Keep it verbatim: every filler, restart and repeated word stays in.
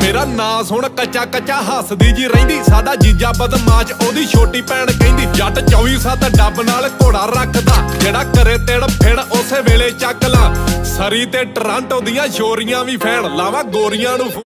मेरा ना सुन कच्चा कच्चा हसदी जी रहिंदी, साडा जीजा बदमाश ओदी छोटी भैन कहंदी। जट चौबी सत्त डब नाल घोड़ा रखदा, जेड़ा करे तेड़ फिड़ उसे वेले चक ला। सरी ते टरांटो दियां छोरियां भी फैन, लावा गोरियां नूं